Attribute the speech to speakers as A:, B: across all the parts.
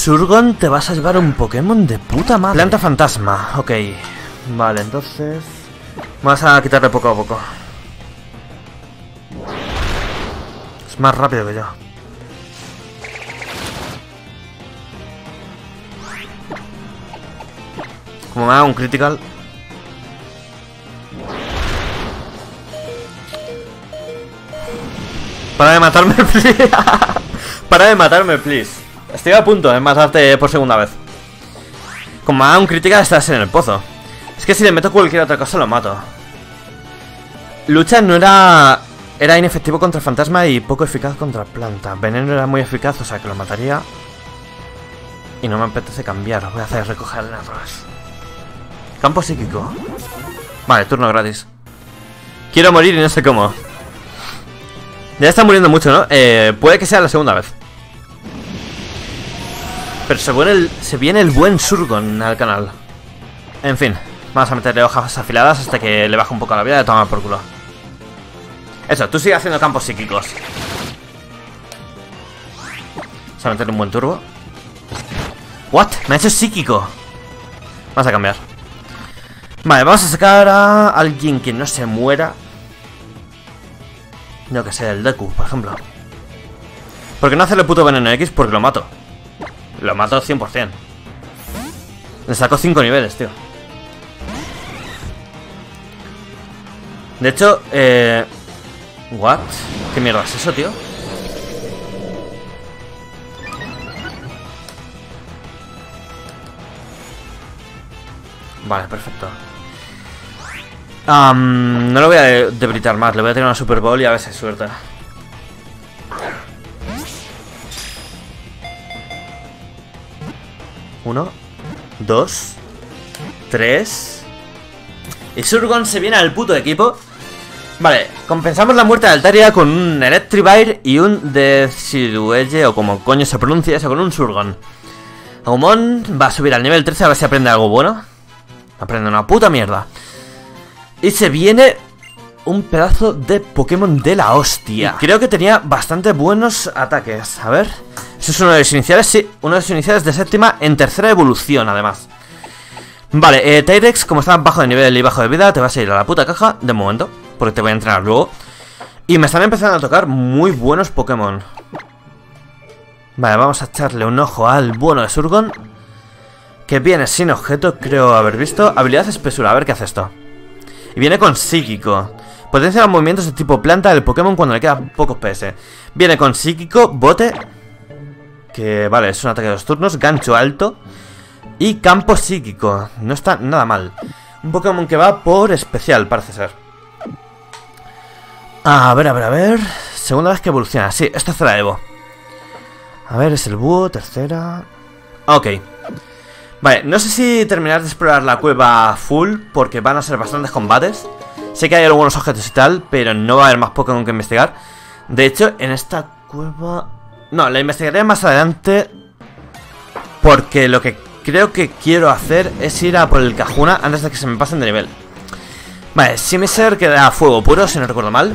A: Surgon, te vas a llevar un Pokémon de puta madre. Planta fantasma, ok. Vale, entonces... Vamos a quitarle poco a poco. Es más rápido que yo. Como me haga un critical... Para de matarme, please. Para de matarme, please. Estoy a punto de matarte por segunda vez. Como me haga un critical, estás en el pozo. Es que si le meto cualquier otra cosa lo mato. Lucha no era... Era inefectivo contra fantasma y poco eficaz contra planta. Veneno era muy eficaz, o sea que lo mataría. Y no me apetece cambiar. Voy a hacer recoger el arroz. Campo psíquico. Vale, turno gratis. Quiero morir y no sé cómo. Ya está muriendo mucho, ¿no? Puede que sea la segunda vez. Pero se viene el buen Surgon al canal. En fin, vamos a meterle hojas afiladas hasta que le baje un poco la vida de tomar por culo. Eso, tú sigue haciendo campos psíquicos. Vamos a meterle un buen turbo. ¿What? Me ha hecho psíquico. Vamos a cambiar. Vale, vamos a sacar a alguien que no se muera. No, que sea el Deku, por ejemplo. ¿Por qué no hacerle puto veneno X? Porque lo mato. Lo mato 100%. Le saco 5 niveles, tío. De hecho, ¿what? ¿Qué mierda es eso, tío? Vale, perfecto. No lo voy a debilitar más. Le voy a tirar una Super Bowl y a ver si hay suerte. Uno, 2, 3. Y Surgon se viene al puto equipo. Vale, compensamos la muerte de Altaria con un Electrivire y un Decidueye, o como coño se pronuncia eso, con un Surgon. Agumon va a subir al nivel 13 a ver si aprende algo bueno. Aprende una puta mierda. Y se viene un pedazo de Pokémon de la hostia. Y creo que tenía bastante buenos ataques. A ver. Eso es uno de los iniciales, sí. Uno de los iniciales de séptima en tercera evolución, además. Vale, Tyrex, como está bajo de nivel y bajo de vida, te vas a ir a la puta caja de momento, porque te voy a entrenar luego. Y me están empezando a tocar muy buenos Pokémon. Vale, vamos a echarle un ojo al bueno de Surgon, que viene sin objeto, creo haber visto. Habilidad espesura, a ver qué hace esto. Y viene con psíquico. Potencia los movimientos de tipo planta del Pokémon cuando le quedan pocos PS. Viene con psíquico, bote, que vale, es un ataque de 2 turnos, gancho alto y campo psíquico. No está nada mal. Un Pokémon que va por especial, parece ser. A ver. Segunda vez que evoluciona. Sí, es tercera Evo. A ver, es el búho, tercera. Ok. Vale, no sé si terminar de explorar la cueva full, porque van a ser bastantes combates. Sé que hay algunos objetos y tal, pero no va a haber más Pokémon que investigar. De hecho, en esta cueva... No, la investigaré más adelante, porque lo que creo que quiero hacer es ir a por el Kahuna antes de que se me pasen de nivel. Vale, Simiser queda a fuego puro, si no recuerdo mal.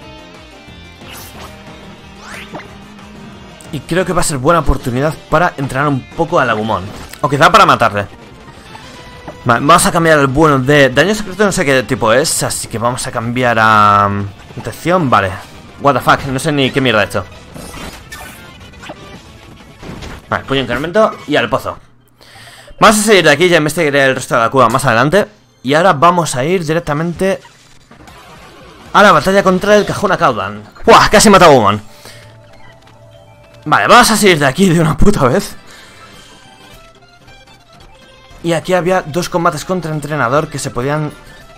A: Y creo que va a ser buena oportunidad para entrenar un poco al Agumon. O quizá para matarle. Vale, vamos a cambiar el bueno de daño secreto, no sé qué tipo es. Así que vamos a cambiar a... detección, vale. What the fuck, no sé ni qué mierda he hecho. Vale, puño incremento y al pozo. Vamos a seguir de aquí, ya investigaré el resto de la cueva más adelante. Y ahora vamos a ir directamente a la batalla contra el Kahuna Kaudan. ¡Buah! Casi matado a Agumon. Vale, vamos a salir de aquí de una puta vez. Y aquí había 2 combates contra entrenador que se podían...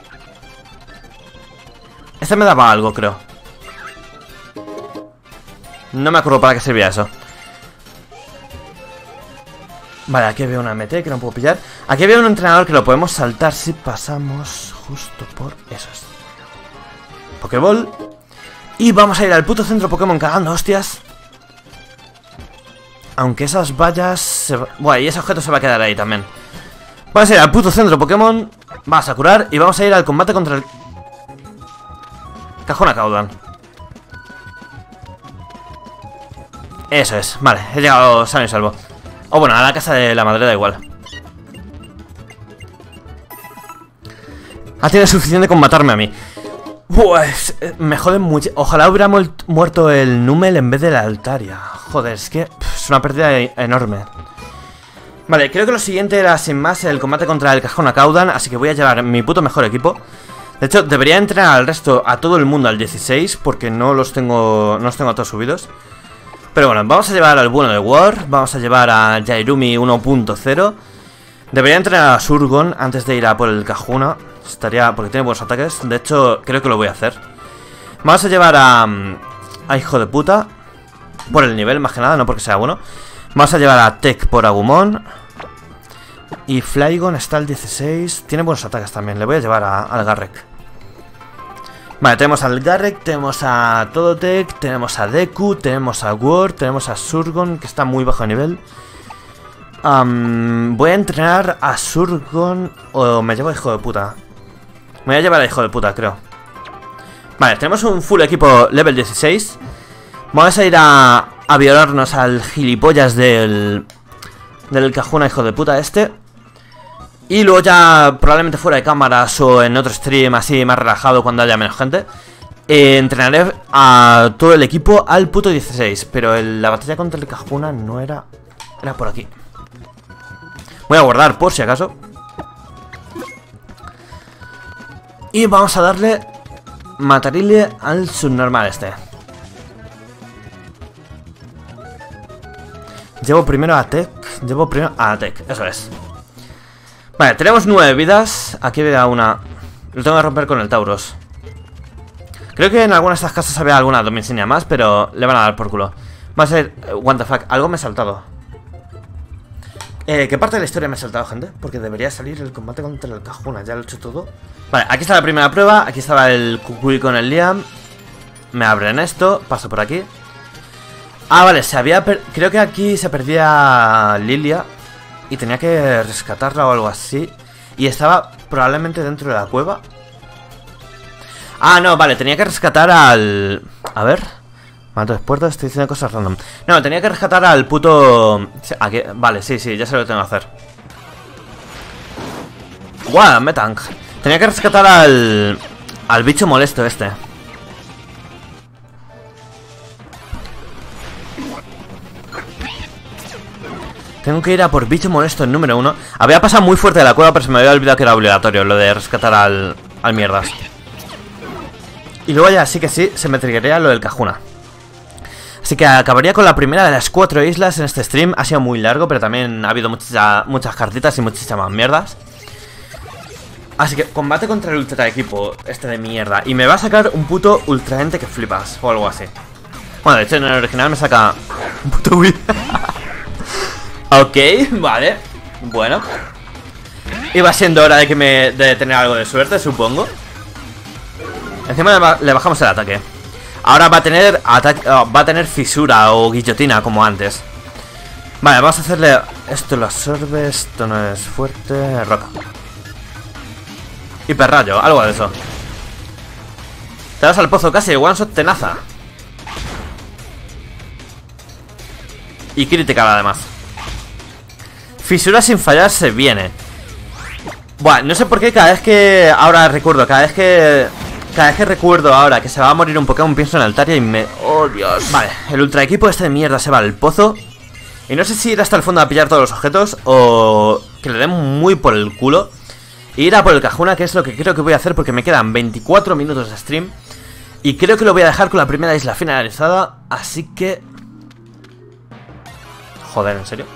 A: Este me daba algo, creo. No me acuerdo para qué servía eso. Vale, aquí había una MT que no puedo pillar. Aquí había un entrenador que lo podemos saltar si pasamos justo por esos. Pokéball. Y vamos a ir al puto centro Pokémon cagando hostias. Aunque esas vallas... Bueno, y ese objeto se va a quedar ahí también. Vamos a ir al puto centro Pokémon. Vamos a curar y vamos a ir al combate contra el Kahuna Kaudan. Eso es, vale, he llegado sano y salvo. O bueno, a la casa de la madre da igual. Tiene suficiente con matarme a mí. Pues me jode mucho. Ojalá hubiera muerto el Numel en vez de la Altaria. Joder, es que es una pérdida enorme. Vale, creo que lo siguiente era sin más el combate contra el Cajuna Caudan. Así que voy a llevar mi puto mejor equipo. De hecho, debería entrenar al resto, a todo el mundo al 16, porque no los tengo todos subidos. Pero bueno, vamos a llevar al bueno de War. Vamos a llevar a Jairumi 1.0. Debería entrenar a Surgon antes de ir a por el Cajuna. Estaría, porque tiene buenos ataques. De hecho, creo que lo voy a hacer. Vamos a llevar a hijo de puta por el nivel, más que nada, no porque sea bueno. Vamos a llevar a Tech por Agumon. Y Flygon está al 16. Tiene buenos ataques también, le voy a llevar al Garrek. Vale, tenemos al Garrek, tenemos a Todotech, tenemos a Deku, tenemos a Ward, tenemos a Surgon, que está muy bajo de nivel. Voy a entrenar a Surgon. O me llevo a hijo de puta. Me voy a llevar a hijo de puta, creo. Vale, tenemos un full equipo level 16. Vamos a ir a violarnos al gilipollas del Cajuna hijo de puta este. Y luego ya probablemente fuera de cámaras o en otro stream así más relajado cuando haya menos gente, entrenaré a todo el equipo al puto 16. Pero la batalla contra el Cajuna no era... Era por aquí. Voy a guardar por si acaso. Y vamos a darle matarile al subnormal este. Llevo primero a Tech. Eso es. Vale, tenemos 9 vidas. Aquí veo una. Lo tengo que romper con el Tauros. Creo que en algunas de estas casas había alguna dominicinia más, pero le van a dar por culo. Va a ser... what the fuck, algo me he saltado. ¿Qué parte de la historia me he saltado, gente? Porque debería salir el combate contra el Cajuna. Ya lo he hecho todo. Vale, aquí está la primera prueba. Aquí estaba el Kukui con el Liam. Me abren esto, paso por aquí. Ah, vale, creo que aquí se perdía Lilia y tenía que rescatarla o algo así. Y estaba probablemente dentro de la cueva. Ah, no, vale, tenía que rescatar al... A ver... Mato de puertas, estoy diciendo cosas random. No, tenía que rescatar al puto... Aquí... Vale, sí, ya se lo tengo que hacer. Guau, Metank. Tenía que rescatar al bicho molesto este. Tengo que ir a por bicho molesto el número 1. Había pasado muy fuerte de la cueva, pero se me había olvidado que era obligatorio lo de rescatar al mierdas. Y luego ya sí que sí, se me triggería lo del Cajuna. Así que acabaría con la primera de las 4 islas en este stream. Ha sido muy largo, pero también ha habido muchas cartitas y muchísimas mierdas. Así que combate contra el ultra equipo este de mierda. Y me va a sacar un puto ultra ente que flipas, o algo así. Bueno, de hecho en el original me saca un puto Wii. Ok, vale. Bueno, iba siendo hora de tener algo de suerte, supongo. Encima le bajamos el ataque. Ahora va a tener fisura o guillotina como antes. Vale, vamos a hacerle... Esto lo absorbe, esto no es fuerte. Roca. Hiperrayo, algo de eso. Te das al pozo casi, one shot tenaza. Y critical además. Fisura sin fallar se viene. Buah, no sé por qué cada vez que... Ahora recuerdo, cada vez que recuerdo ahora que se va a morir un Pokémon, pienso en Altaria y me... ¡Oh, Dios! Vale, el ultra equipo este de mierda se va al pozo. Y no sé si ir hasta el fondo a pillar todos los objetos o que le den muy por el culo e ir a por el Cajuna, que es lo que creo que voy a hacer porque me quedan 24 minutos de stream. Y creo que lo voy a dejar con la primera isla finalizada, así que... Joder, ¿en serio?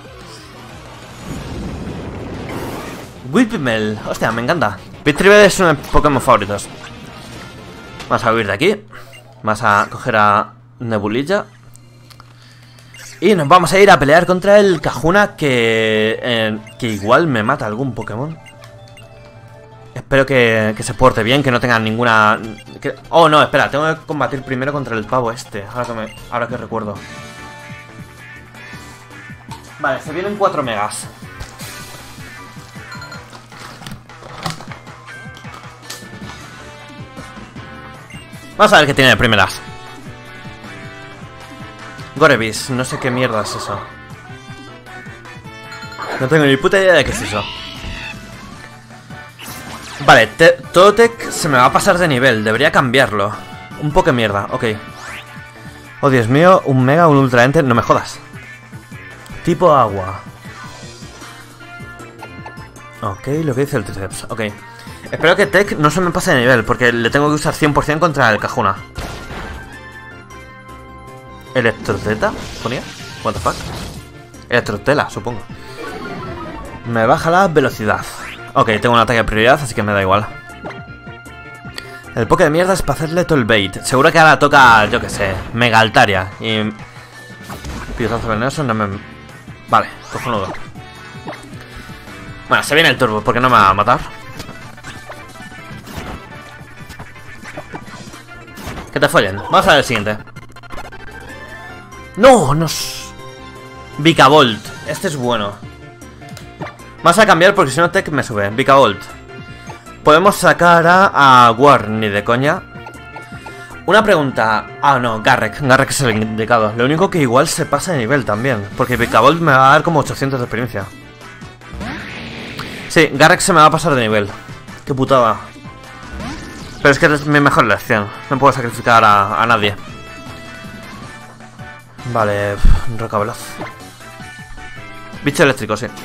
A: Whipmel, hostia, me encanta. Pitribel es uno de mis Pokémon favoritos. Vamos a huir de aquí. Vamos a coger a Nebulilla. Y nos vamos a ir a pelear contra el Cajuna, que igual me mata algún Pokémon. Espero que se porte bien, que no tenga ninguna... Oh, no, espera, tengo que combatir primero contra el pavo este. Ahora que recuerdo. Vale, se vienen 4 megas. Vamos a ver qué tiene de primeras. Gorebyss, no sé qué mierda es eso. No tengo ni puta idea de qué es eso. Vale, Totec se me va a pasar de nivel. Debería cambiarlo. Un poco de mierda, ok. Oh, Dios mío, un mega, un ultra enter. No me jodas. Tipo agua. Ok, lo que dice el Triceps, ok. Espero que Tech no se me pase de nivel, porque le tengo que usar 100% contra el Cajuna. ¿Electroteta? ¿Ponía? What the fuck? Electrotela, supongo. Me baja la velocidad. Ok, tengo un ataque de prioridad, así que me da igual. El poke de mierda es para hacerle todo el bait. Seguro que ahora toca, yo que sé, Mega Altaria. Y... Pilotazo venenoso no me... Vale, cojonudo. Bueno, se viene el turbo, porque no me va a matar. Que te follen. Vamos a ver el siguiente. ¡No! Nos... Vikavolt. Este es bueno. Vamos a cambiar porque si no Tech me sube. Vikavolt. Podemos sacar a War, ni de coña. Una pregunta. Ah, no, Garrek. Garrek es el indicado. Lo único que igual se pasa de nivel también. Porque Vikavolt me va a dar como 800 de experiencia. Sí, Garrek se me va a pasar de nivel. Qué putada. Pero es que es mi mejor elección. No puedo sacrificar a nadie. Vale, roca veloz. Bicho eléctrico, sí.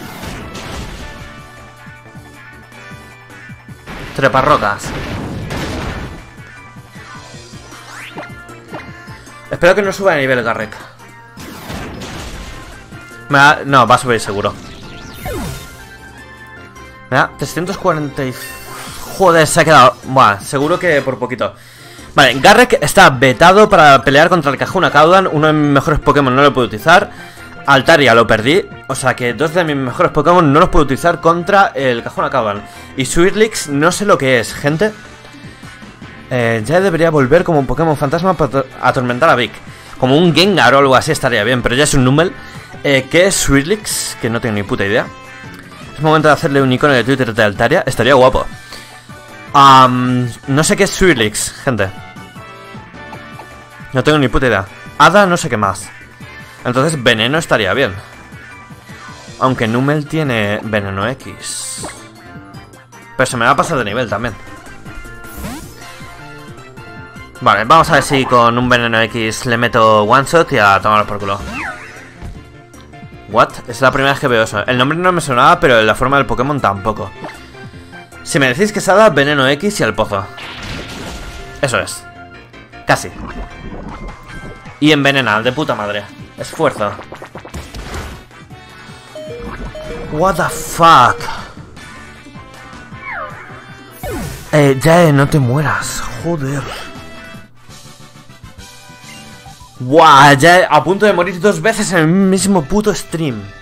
A: Treparrocas. Espero que no suba de nivel Garrek. No, va a subir seguro. Mira, 340 y... Joder, se ha quedado... Buah, seguro que por poquito. Vale, Garrek está vetado para pelear contra el Cajuna Caudan. Uno de mis mejores Pokémon no lo puedo utilizar. Altaria lo perdí. O sea que dos de mis mejores Pokémon no los puedo utilizar contra el Cajuna Caudan. Y Swirlix no sé lo que es, gente. Ya debería volver como un Pokémon fantasma para atormentar a Vic. Como un Gengar o algo así estaría bien, pero ya es un Numel. ¿Qué es Swirlix? Que no tengo ni puta idea. Es momento de hacerle un icono de Twitter de Altaria. Estaría guapo. No sé qué es Swirlix, gente. No tengo ni puta idea. Hada no sé qué más. Entonces Veneno estaría bien. Aunque Numel tiene Veneno X. Pero se me va a pasar de nivel también. Vale, vamos a ver si con un Veneno X le meto one shot y a tomarlo por culo. What? Es la primera vez que veo eso. El nombre no me sonaba, pero la forma del Pokémon tampoco. Si me decís que se da Veneno X y al pozo. Eso es. Casi. Y envenena, de puta madre. Esfuerzo. What the fuck. No te mueras. Joder. Guau, ya a punto de morir 2 veces en el mismo puto stream.